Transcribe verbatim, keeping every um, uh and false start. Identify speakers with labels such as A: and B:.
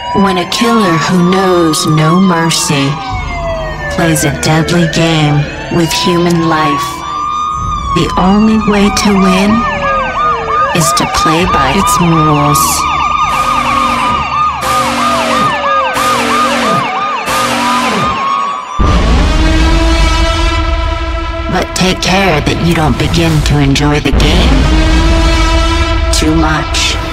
A: When a killer who knows no mercy plays a deadly game with human life, the only way to win is to play by its rules. But take care that you don't begin to enjoy the game too much.